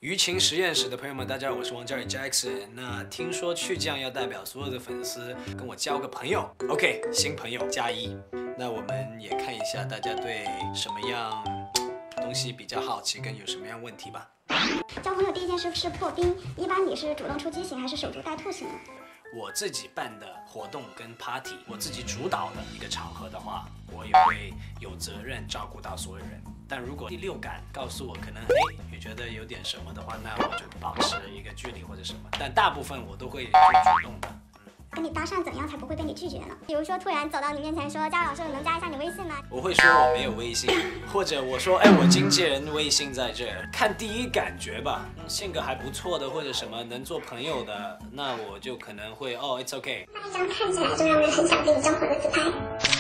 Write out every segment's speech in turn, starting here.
舆情实验室的朋友们，大家好，我是王嘉尔 Jackson。那听说去酱要代表所有的粉丝跟我交个朋友 ，OK， 新朋友加1。那我们也看一下大家对什么样东西比较好奇，跟有什么样问题吧。 交朋友第一件事是破冰，一般你是主动出击型还是守株待兔型呢？ 我自己办的活动跟 party， 我自己主导的一个场合的话，我也会有责任照顾到所有人。但如果第六感告诉我可能也觉得有点什么的话，那我就保持一个距离或者什么。但大部分我都会去主动的。 跟你搭讪怎样才不会被你拒绝呢？比如说突然走到你面前说：“嘉老师，我能加一下你微信吗？” 我会说我没有微信，或者我说我经纪人微信在这儿，看第一感觉吧。性格还不错的或者什么能做朋友的，那我就可能会it's okay。 那一张看起来就让人很想跟你交朋友的自拍。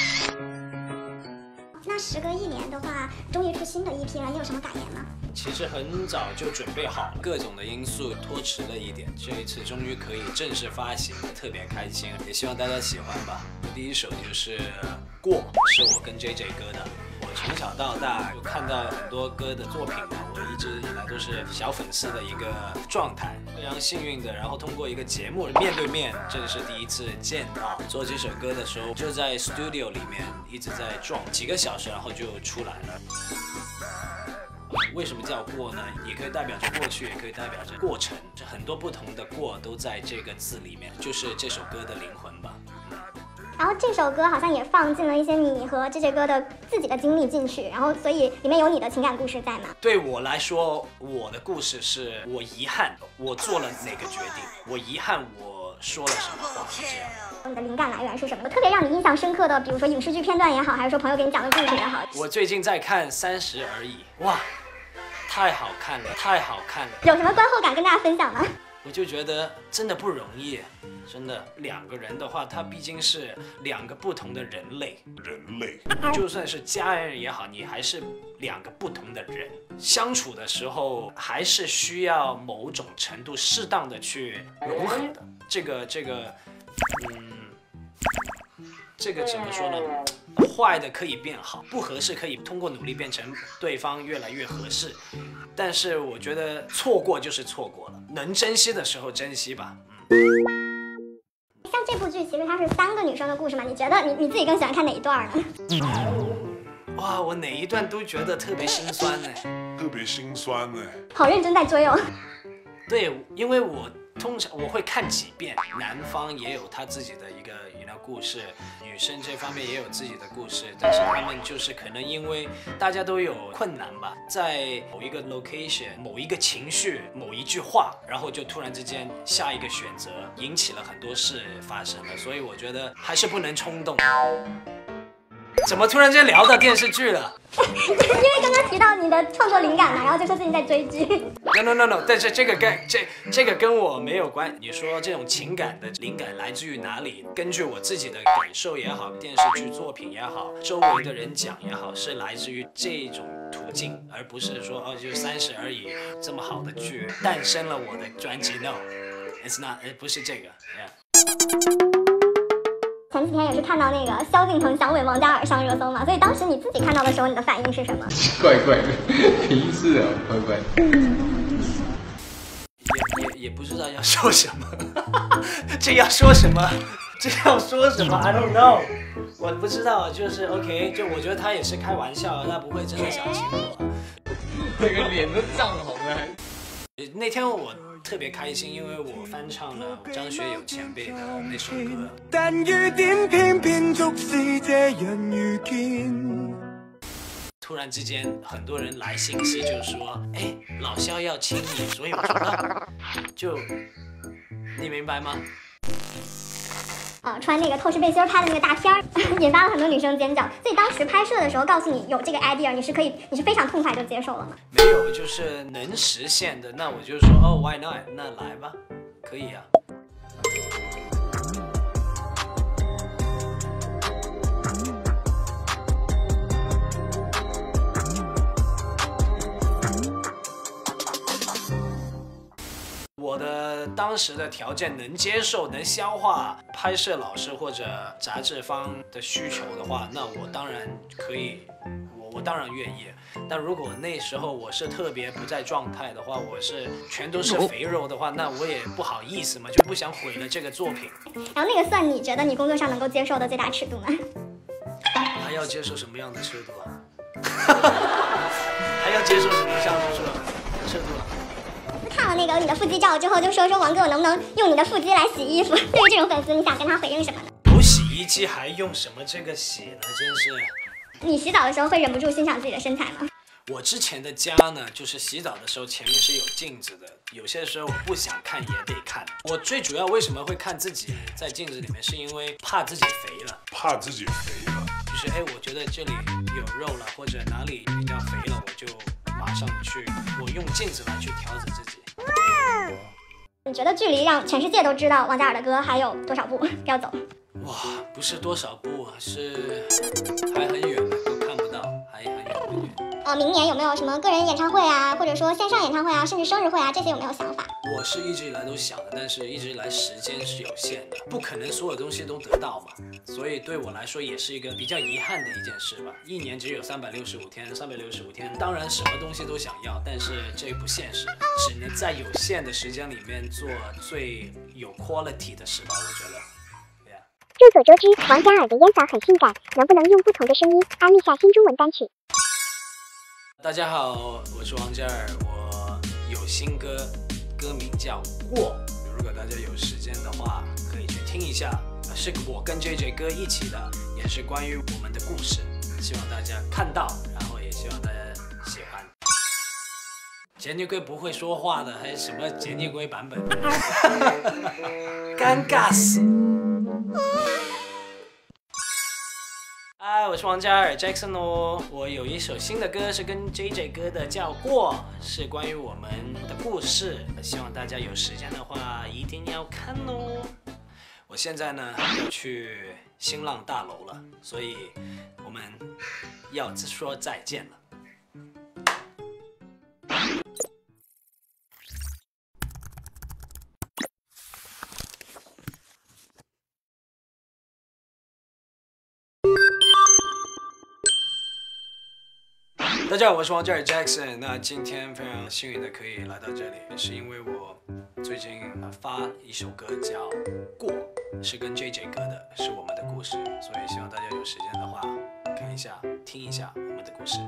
那时隔1年的话，终于出新的EP了，你有什么感言吗？ 其实很早就准备好，各种的因素拖迟了一点，这一次终于可以正式发行，特别开心，也希望大家喜欢吧。第一首就是《过》，是我跟 JJ 哥的。我从小到大就看到很多歌的作品嘛，我一直以来都是小粉丝的一个状态，非常幸运的，然后通过一个节目面对面，这是第一次见到。做这首歌的时候，就在 studio 里面一直在撞几个小时，然后就出来了。为什么叫过呢？也可以代表着过去，也可以代表着过程，这很多不同的过都在这个字里面，就是这首歌的灵魂吧。 然后这首歌好像也放进了一些你和JJ哥的自己的经历进去，然后所以里面有你的情感故事在吗？ 对我来说，我的故事是我遗憾我做了哪个决定，我遗憾我说了什么话，这样。 你的灵感来源是什么？特别让你印象深刻的，比如说影视剧片段也好，还是说朋友给你讲的故事也好。 我最近在看《30而已》，哇，太好看了，太好看了。 有什么观后感跟大家分享吗？ 我就觉得真的不容易，真的2个人的话，他毕竟是2个不同的人类，就算是家人也好，你还是2个不同的人，相处的时候还是需要某种程度适当的去融合的。这个怎么说呢？坏的可以变好，不合适可以通过努力变成对方越来越合适。但是我觉得错过就是错过了，能珍惜的时候珍惜吧。 像这部剧其实它是3个女生的故事嘛，你觉得你自己更喜欢看哪一段呢？ 哇，我哪一段都觉得特别心酸呢， 好认真在追哦。 对，因为我通常我会看几遍，男方也有他自己的一个故事，女生这方面也有自己的故事，但是他们就是可能因为大家都有困难吧，在某一个 location、某一个情绪、某一句话，然后就突然之间下一个选择，引起了很多事发生了，所以我觉得还是不能冲动。怎么突然间聊到电视剧了？ 因为刚刚提到你的创作灵感嘛，然后就说最近在追剧。 No， 但是这个跟我没有关。你说这种情感的灵感来自于哪里？根据我自己的感受也好，电视剧作品也好，周围的人讲也好，是来自于这种途径，而不是说就30而已这么好的剧诞生了我的专辑。No，it's not， 不是这个。 前几天也是看到那个萧敬腾、响尾、王嘉尔上热搜嘛，所以当时你自己看到的时候，你的反应是什么？ 怪怪的，提示啊，怪怪的。 也不知道要说什么，这要说什么？这要说什么 ？I don't know， 我不知道，就是 OK， 就我觉得他也是开玩笑，他不会真的想亲我。 那个脸都涨红了。 那天我特别开心，因为我翻唱了张学友前辈的那首歌。但雨點偏偏促使這人遇見。突然之間，很多人來信息就說：“老蕭要親你。”所以我說就你明白嗎？ 穿那个透视背心拍的那个大片儿，引发了很多女生尖叫。所以当时拍摄的时候，告诉你有这个 idea， 你是非常痛快就接受了吗？ 没有，就是能实现的，那我就说why not？ 那来吧，可以啊。我的当时的条件能接受、能消化拍摄老师或者杂志方的需求的话，那我当然可以， 我当然愿意。但如果那时候我是特别不在状态的话，我是全都是肥肉的话，那我也不好意思嘛，就不想毁了这个作品。 然后那个算你觉得你工作上能够接受的最大尺度吗？ 还要接受什么样的尺度啊？还要接受什么样的尺度啊？ 看了那个你的腹肌照之后，就说王哥，我能不能用你的腹肌来洗衣服？对于这种粉丝，你想跟他回应什么呢？ 有洗衣机还用什么这个洗呢？真是。 你洗澡的时候会忍不住欣赏自己的身材吗？ 我之前的家呢，就是洗澡的时候前面是有镜子的，有些时候我不想看也得看。我最主要为什么会看自己在镜子里面，是因为怕自己肥了。就是我觉得这里有肉了，或者哪里比较肥了，我就马上我用镜子来去调整自己。 你觉得距离让全世界都知道王嘉尔的歌还有多少步要走？ 哇，不是多少步啊，是还很远的，都看不到，还很远很远。 明年有没有什么个人演唱会啊，或者说线上演唱会啊，甚至生日会啊，这些有没有想法？ 我是一直以来都想的，但是一直以来时间是有限的，不可能所有东西都得到嘛，所以对我来说也是一个比较遗憾的一件事吧。一年只有365天，365天，当然什么东西都想要，但是这不现实，只能在有限的时间里面做最有 quality 的事吧，我觉得。 众所周知，王嘉尔的烟嗓很性感，能不能用不同的声音安利下新中文单曲？ 大家好，我是王嘉尔，我有新歌，歌名叫《过》，如果大家有时间的话，可以去听一下，是我跟 JJ 哥一起的，也是关于我们的故事，希望大家看到，然后也希望大家喜欢。杰尼龟不会说话的，还是什么杰尼龟版本？尴尬死！嗨，我是王嘉尔 Jackson 哦。我有一首新的歌是跟 JJ 哥的，叫《过》，是关于我们的故事。希望大家有时间的话一定要看哦。我现在呢要去新浪大楼了，所以我们要说再见了。大家好，我是王嘉尔 Jackson。那今天非常幸运的可以来到这里，是因为我最近发一首歌叫《过》，是跟 JJ 哥的，是我们的故事，所以希望大家有时间的话看一下、听一下我们的故事。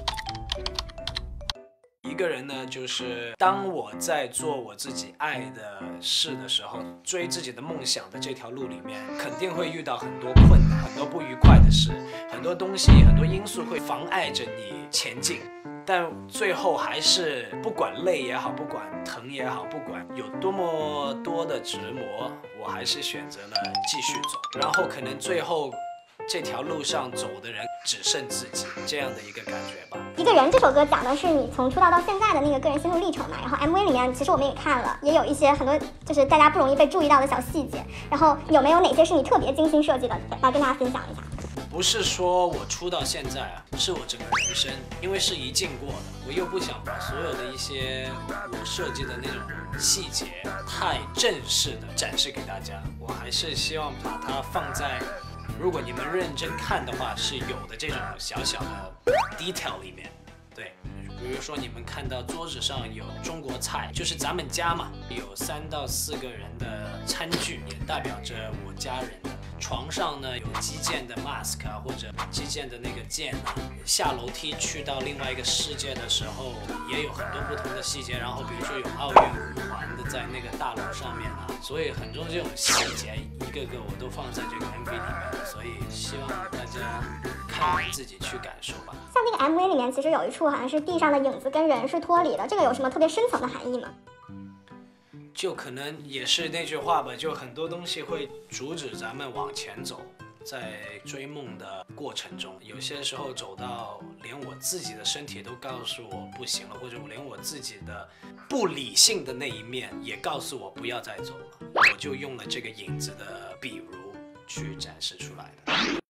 一个人呢，就是当我在做我自己爱的事的时候，追自己的梦想的这条路里面，肯定会遇到很多困难、很多不愉快的事，很多东西、很多因素会妨碍着你前进。但最后还是不管累也好，不管疼也好，不管有多么多的折磨，我还是选择了继续走。然后可能最后这条路上走的人只剩自己，这样的一个感觉吧。 一个人这首歌讲的是你从出道到现在的那个个人心路历程嘛，然后 MV 里面其实我们也看了，也有一些很多就是大家不容易被注意到的小细节，然后有没有哪些是你特别精心设计的，来跟大家分享一下？ 不是说我出到现在啊，是我整个人生，因为是一镜过的，我又不想把所有的一些我设计的那种细节太正式的展示给大家，我还是希望把它放在，如果你们认真看的话，是有的这种小小的 detail 里面。对，比如说你们看到桌子上有中国菜，就是咱们家嘛，有3到4个人的餐具，也代表着我家人的。床上呢有击剑的 mask 啊，或者击剑的那个剑啊。下楼梯去到另外一个世界的时候，也有很多不同的细节。然后比如说有奥运5环的在那个大楼上面啊，所以很多这种细节一个个我都放在这个 MV 里面，所以希望大家看完自己去感受吧。 像那个 MV 里面其实有一处好像是地上的影子跟人是脱离的，这个有什么特别深层的含义吗？ 就可能也是那句话吧，就很多东西会阻止咱们往前走，在追梦的过程中，有些时候走到连我自己的身体都告诉我不行了，或者连我自己的不理性的那一面也告诉我不要再走了，我就用了这个影子的比如去展示出来的。